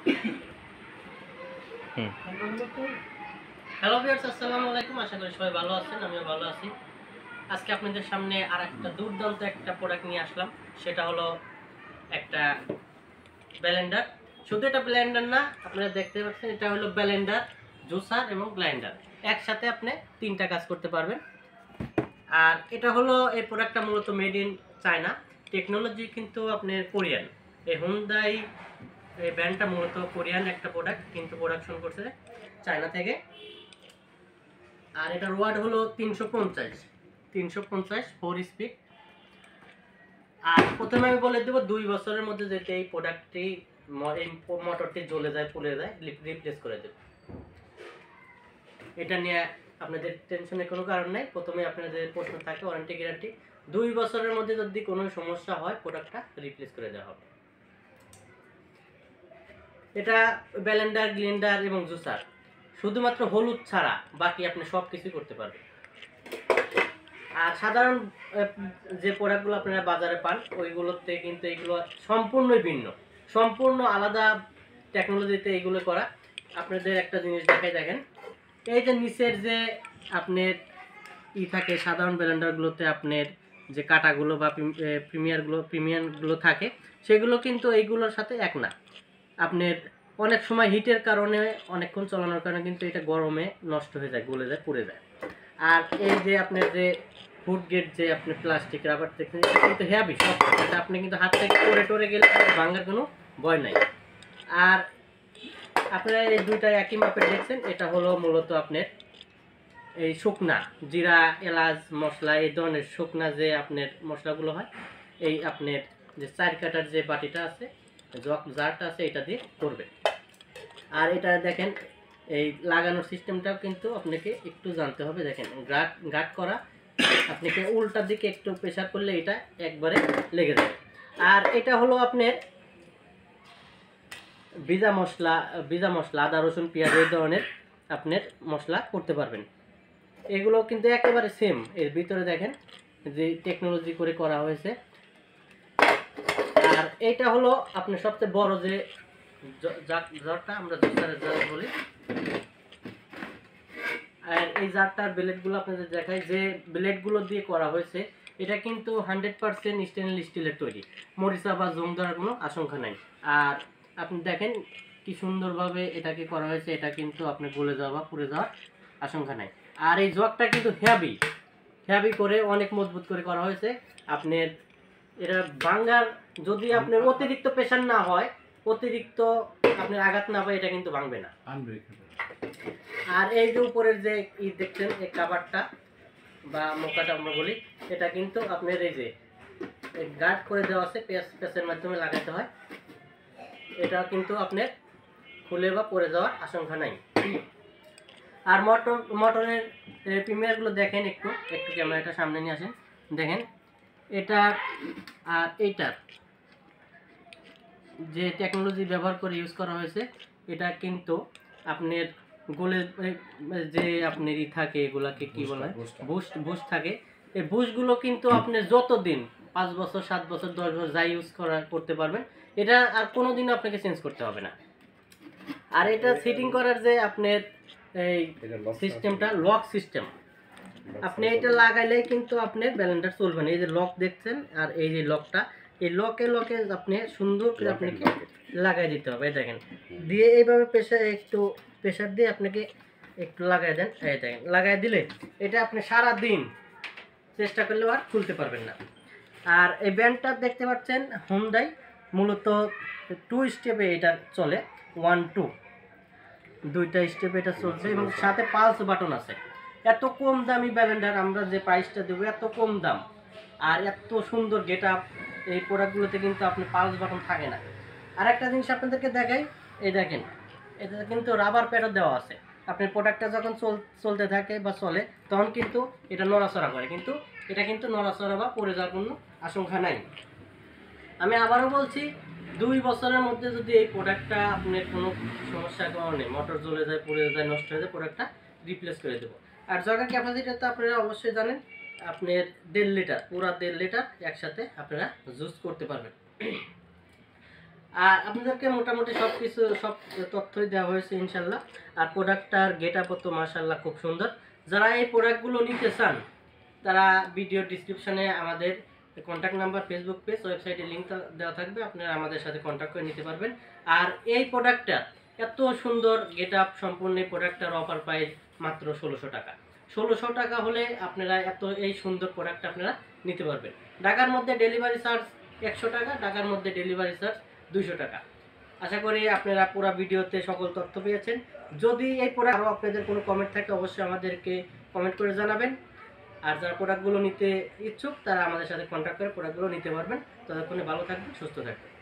Hello viewers, আসসালামু আলাইকুম। আশা করি সবাই ভালো আছেন, আমিও ভালো আছি। আজকে আপনাদের সামনে আরেকটা দুর্দান্ত একটা প্রোডাক্ট নিয়ে আসলাম। সেটা হলো একটা ব্লেন্ডার। শুধু এটা ব্লেন্ডার না, আপনারা দেখতে পাচ্ছেন এটা হলো ব্লেন্ডার, জুসার এবং গ্রাইন্ডার। একসাথে আপনি তিনটা কাজ করতে পারবেন। আর এটা হলো এই প্রোডাক্টটা মূলত মেড ইন চায়না। টেকনোলজি কিন্তু আপনার কোরিয়ান। এই হুন্ডাই এই ব্র্যান্ডটা মূলত কোরিয়ান একটা প্রোডাক্ট, কিন্তু প্রোডাকশন করছে চায়না থেকে। আর এটার ওয়াট হলো 350 4 স্পিড। আর প্রথমে আমি বলে দেবো 2 বছরের মধ্যে যাতে এই প্রোডাক্টটি এই মোটরটি জ্বলে যায়, পুড়ে যায়, রিপ্লেস করে দেব। এটা নিয়ে আপনাদের টেনশনের কোনো কারণ নাই। প্রথমে আপনাদের প্রশ্ন থাকে ওয়ারেন্টি গ্যারান্টি। 2 বছরের মধ্যে যদি কোনো সমস্যা হয় প্রোডাক্টটা রিপ্লেস করে দেওয়া হবে। এটা ব্লেন্ডার, গ্রাইন্ডার এবং জুসার, শুধুমাত্র হলুদ ছাড়া বাকি আপনি সব কিছুই করতে পারবেন। আর সাধারণ যে প্রোডাক্টগুলো আপনারা বাজারে পান ওইগুলোতে কিন্তু এগুলো সম্পূর্ণই ভিন্ন, সম্পূর্ণ আলাদা টেকনোলজিতে এগুলো করা। আপনাদের একটা জিনিস দেখাই, দেখেন এই যে নিচের যে আপনার থাকে সাধারণ ব্লেন্ডারগুলোতে আপনার যে কাটাগুলো বা প্রিমিয়ামগুলো থাকে, সেগুলো কিন্তু এইগুলোর সাথে এক না। আপনার অনেক সময় হিটের কারণে অনেকক্ষণ চালানোর কারণে কিন্তু এটা গরমে নষ্ট হয়ে যায়, গলে যায়, পুড়ে যায়। আর এই যে আপনার যে ফুড গেট যে আপনি প্লাস্টিক রাবার দেখছেন, এটা কিন্তু হেভি সব, এটা আপনি কিন্তু হাত থেকে টরে গেলে ভাঙার কোনো ভয় নাই। আর আপনারা এই দুইটা একই মাপের দেখছেন, এটা হলো মূলত আপনার এই শুকনা জিরা, এলাচ মশলা, এই ধরনের শুকনা যে আপনার মশলাগুলো হয়, এই আপনার যে 4 কাটার যে বাটিটা আছে, জারটা আছে, এটা দিয়ে করবে। আর এটা দেখেন এই লাগানোর সিস্টেমটাও কিন্তু আপনাকে একটু জানতে হবে। দেখেন গার্ড করা, আপনাকে উল্টা দিকে একটু প্রেসার করলে এটা একবারে লেগে যাবে। আর এটা হলো আপনার ভিজা মশলা আদা রসুন পেঁয়াজ এই ধরনের আপনার মশলা করতে পারবেন। এগুলো কিন্তু একেবারে সেম। এর ভিতরে দেখেন যে টেকনোলজি করে করা হয়েছে। আর এইটা হলো আপনার সবচেয়ে বড় যে জারটা আমরা জুসারের জার বলি। আর এই জারটার ব্লেডগুলো আপনাদের দেখাই, যে ব্লেডগুলো দিয়ে করা হয়েছে এটা কিন্তু 100% স্টেনলেস স্টিলের তৈরি। মরিচা বা জং ধরার কোনো আশঙ্কা নাই। আর আপনি দেখেন কি সুন্দরভাবে এটাকে করা হয়েছে, এটা কিন্তু আপনি গলে যাওয়া বা পুড়ে যাওয়ার আশঙ্কা নাই। আর এই জগটা কিন্তু হেভি করে অনেক মজবুত করে করা হয়েছে। আপনার এটা ভাঙার যদি আপনার অতিরিক্ত প্রেশার না হয়, অতিরিক্ত আপনার আঘাত না পায়, এটা কিন্তু ভাঙবে না। আর এই যে উপরের যে দেখছেন এই কাভারটা বা মোকাটা আমরা বলি, এটা কিন্তু আপনার এই যে গার্ড করে দেওয়া আছে, পেঁচের মাধ্যমে লাগাতে হয়। এটা কিন্তু আপনার খুলে বা পড়ে যাওয়ার আশঙ্কা নাই। আর মোটরের প্রিমিয়ারগুলো দেখেন, একটু ক্যামেরাটা সামনে নিয়ে আসেন, দেখেন এটা আর এইটার যে টেকনোলজি ব্যবহার করে ইউজ করা হয়েছে, এটা কিন্তু আপনার গোলে যে আপনার থাকে, এগুলাকে কি বলা হয়, বুস্ট থাকে। এই বুস্টগুলো কিন্তু আপনি যতদিন 5 বছর 7 বছর 10 বছর যা ইউজ করতে পারবেন, এটা আর কোনোদিনও আপনাকে চেঞ্জ করতে হবে না। আর এটা সেটিং করার যে আপনার এই সিস্টেমটা লক সিস্টেম, আপনি এটা লাগাইলেই কিন্তু আপনার ব্লেন্ডার চলবে না। এই যে লক দেখছেন, আর এই যে লকটা, এই লকে আপনি সুন্দর করে আপনাকে লাগাই দিতে হবে। দেখেন দিয়ে এইভাবে একটু প্রেশার দিয়ে আপনাকে একটু লাগাই দেন। এই দেখেন লাগাই দিলে এটা আপনি সারা দিন চেষ্টা করলেও আর খুলতে পারবেন না। আর এই ব্যান্ডটা দেখতে পাচ্ছেন হুন্ডাই, মূলত 2 স্টেপে এটা চলে, 1 2 দুইটা স্টেপে এটা চলছে এবং সাথে পালস বাটন আছে। এত কম দামি ব্লেন্ডার আমরা যে প্রাইসটা দেবো, এত কম দাম আর এত সুন্দর গেট আপ, এই প্রোডাক্টগুলোতে কিন্তু আপনি পালস বাটন থাকে না। আর একটা জিনিস আপনাদেরকে দেখাই, এই দেখেন এটা কিন্তু রাবার প্যাডও দেওয়া আছে। আপনার প্রোডাক্টটা যখন চলতে থাকে বা চলে, তখন কিন্তু এটা নড়াচড়া করে, কিন্তু এটা কিন্তু নড়াচড়া বা পড়ে যাওয়ার কোনো আশঙ্কা নাই। আমি আবারও বলছি, 2 বছরের মধ্যে যদি এই প্রোডাক্টটা আপনার কোনো সমস্যার কারণে মোটর জ্বলে যায়, পুড়ে যায়, নষ্ট হয়ে যায়, প্রোডাক্টটা রিপ্লেস করে দেবো। আর জায়গা ক্যাপাসিটি তো আপনারা অবশ্যই জানেন, আপনার 1.5 লিটার, পুরা 1.5 লিটার একসাথে আপনারা জুস করতে পারবেন। আর আপনাদেরকে মোটামুটি সব তথ্যই দেওয়া হয়েছে ইনশাল্লাহ। আর প্রোডাক্টটার গেট আপ তো মাশাল্লাহ খুব সুন্দর। যারা এই প্রোডাক্টগুলো নিতে চান তারা ভিডিও ডিসক্রিপশনে আমাদের কন্ট্যাক্ট নাম্বার, ফেসবুক পেজ, ওয়েবসাইটে লিঙ্ক দেওয়া থাকবে, আপনারা আমাদের সাথে কন্ট্যাক্ট করে নিতে পারবেন। আর এই প্রোডাক্টটা এত সুন্দর গেট আপ সম্পূর্ণ প্রোডাক্টটার অফার প্রাইস মাত্র 1600 টাকা। 1600 টাকা হলে আপনারা এই সুন্দর প্রোডাক্টটা আপনারা নিতে পারবেন। ঢাকার মধ্যে ডেলিভারি চার্জ 100 টাকা, ঢাকার মধ্যে ডেলিভারি চার্জ 200 টাকা। আশা করি আপনারা পুরো ভিডিওতে সকল তথ্য পেয়েছেন। যদি এই প্রোডাক্ট আরও আপনাদের কোনো কমেন্ট থাকে অবশ্যই আমাদেরকে কমেন্ট করে জানাবেন। আর যারা প্রোডাক্টগুলো নিতে ইচ্ছুক তারা আমাদের সাথে কন্ট্যাক্ট করে প্রোডাক্টগুলো নিতে পারবেন। ততক্ষণে ভালো থাকবেন, সুস্থ থাকবেন।